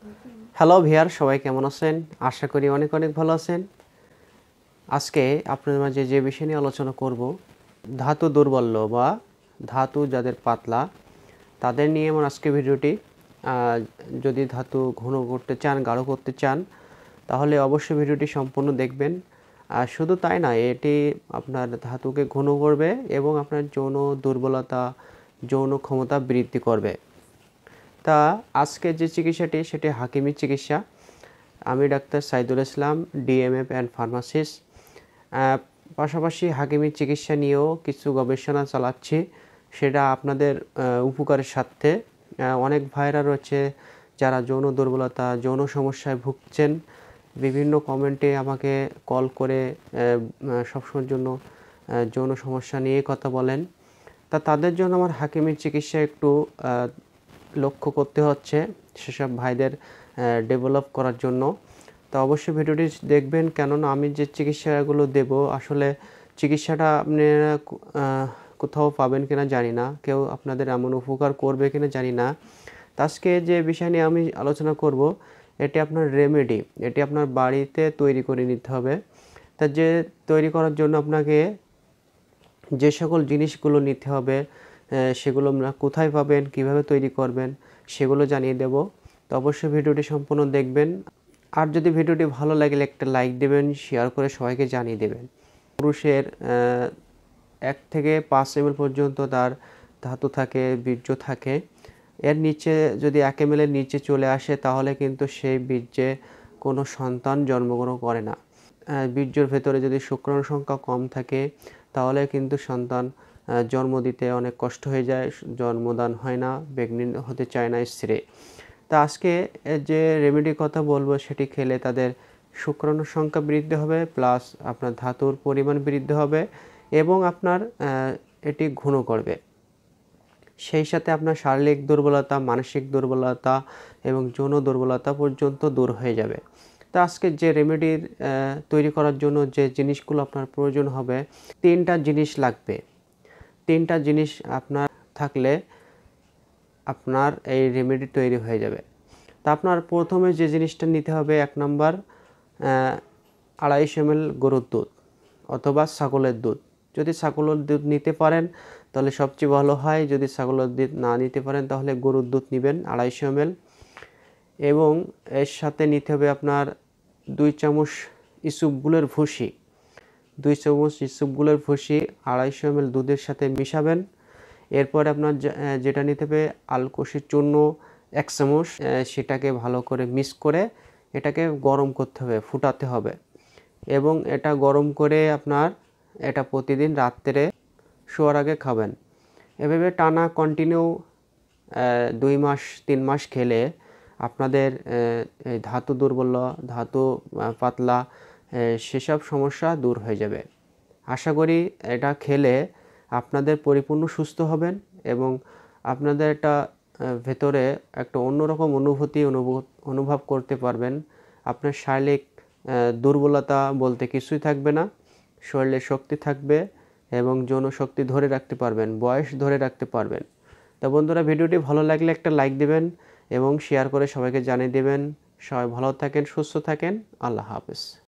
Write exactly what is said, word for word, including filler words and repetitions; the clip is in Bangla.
হ্যালো ভিয়ার, সবাই কেমন আছেন? আশা করি অনেক অনেক ভালো আছেন। আজকে আপনাদের মাঝে যে বিষয় নিয়ে আলোচনা করব, ধাতু দুর্বল্য বা ধাতু যাদের পাতলা তাদের নিয়ে আমার আজকে ভিডিওটি। যদি ধাতু ঘন করতে চান, গাঢ় করতে চান, তাহলে অবশ্যই ভিডিওটি সম্পূর্ণ দেখবেন। আর শুধু তাই না, এটি আপনার ধাতুকে ঘন করবে এবং আপনার যৌন দুর্বলতা, যৌন ক্ষমতা বৃদ্ধি করবে। তা আজকে যে চিকিৎসাটি সেটি হাকিমি চিকিৎসা। আমি doctor Saidul Islam, DMF and pharmacist. পাশাপাশি হাকিমি চিকিৎসা নিয়েও কিছু গবেষণা চালাচ্ছি, সেটা আপনাদের উপকারের স্বার্থে। অনেক ভাইরা রয়েছে যারা যৌন দুর্বলতা, যৌন সমস্যায় ভুগছেন, বিভিন্ন কমেন্টে আমাকে কল করে সবসময়ের জন্য যৌন সমস্যা নিয়ে কথা বলেন। তা তাদের জন্য আমার হাকিমি চিকিৎসা একটু লক্ষ্য করতে হচ্ছে সেসব ভাইদের ডেভেলপ করার জন্য। তো অবশ্যই ভিডিওটি দেখবেন, কেননা আমি যে চিকিৎসাগুলো দেব আসলে চিকিৎসাটা আপনি কোথাও পাবেন কিনা জানি না, কেউ আপনাদের এমন উপকার করবে কিনা জানি না। আজকে যে বিষয় নিয়ে আমি আলোচনা করব, এটি আপনার রেমেডি, এটি আপনার বাড়িতে তৈরি করে নিতে হবে। তা যে তৈরি করার জন্য আপনাকে যে সকল জিনিসগুলো নিতে হবে, সেগুলো আপনারা কোথায় পাবেন, কিভাবে তৈরি করবেন, সেগুলো জানিয়ে দেব। তো অবশ্যই ভিডিওটি সম্পূর্ণ দেখবেন। আর যদি ভিডিওটি ভালো লাগলে একটা লাইক দেবেন, শেয়ার করে সবাইকে জানিয়ে দেবেন। পুরুষের এক থেকে পাঁচ এম এল পর্যন্ত তার ধাতু থাকে, বীর্য থাকে। এর নিচে যদি এক এম এলের নিচে চলে আসে, তাহলে কিন্তু সেই বীর্যে কোনো সন্তান জন্মগ্রহণ করে না। বীর্যের ভেতরে যদি শুক্রাণু সংখ্যা কম থাকে, তাহলে কিন্তু সন্তান জন্ম দিতে অনেক কষ্ট হয়ে যায়, জন্মদান হয় না, প্রেগনেন্ট হতে চায় না স্ত্রী। তা আজকে যে রেমেডির কথা বলবো, সেটি খেলে তাদের শুক্রাণুর সংখ্যা বৃদ্ধি হবে, প্লাস আপনার ধাতুর পরিমাণ বৃদ্ধি হবে এবং আপনার এটি ঘন করবে। সেই সাথে আপনার শারীরিক দুর্বলতা, মানসিক দুর্বলতা এবং যৌন দুর্বলতা পর্যন্ত দূর হয়ে যাবে। তা আজকে যে রেমেডির তৈরি করার জন্য যে জিনিসগুলো আপনার প্রয়োজন হবে, তিনটা জিনিস লাগবে। তিনটা জিনিস আপনার থাকলে আপনার এই রেমেডি তৈরি হয়ে যাবে। তা আপনার প্রথমে যে জিনিসটা নিতে হবে, এক নম্বর আড়াইশো এম এল গরুর দুধ অথবা ছাগলের দুধ। যদি ছাগলের দুধ নিতে পারেন তাহলে সবচেয়ে ভালো হয়, যদি ছাগলের দুধ না নিতে পারেন তাহলে গরুর দুধ নেবেন আড়াইশো এম এল। এবং এর সাথে নিতে হবে আপনার দুই চামচ ইসবগুলের ভুসি। দুই চামচ ইসবগুলের ভুসি আড়াইশো এম এল দুধের সাথে মিশাবেন। এরপর আপনার যেটা নিতে হবে আলকোষের চূর্ণ এক চামচ, সেটাকে ভালো করে মিক্স করে এটাকে গরম করতে হবে, ফুটাতে হবে। এবং এটা গরম করে আপনার এটা প্রতিদিন রাত্রে শোয়ার আগে খাবেন। এভাবে টানা কন্টিনিউ দুই মাস তিন মাস খেলে আপনাদের ধাতু দুর্বল, ধাতু পাতলা, সেসব সমস্যা দূর হয়ে যাবে। আশা করি এটা খেলে আপনাদের পরিপূর্ণ সুস্থ হবেন এবং আপনাদের একটা ভেতরে একটা অন্যরকম অনুভূতি অনুভব করতে পারবেন। আপনার শারীরিক দুর্বলতা বলতে কিছুই থাকবে না, শরীরে শক্তি থাকবে এবং যৌন শক্তি ধরে রাখতে পারবেন, বয়স ধরে রাখতে পারবেন। তো বন্ধুরা, ভিডিওটি ভালো লাগলে একটা লাইক দেবেন এবং শেয়ার করে সবাইকে জানিয়ে দেবেন। সবাই ভালো থাকেন, সুস্থ থাকেন। আল্লাহ হাফেজ।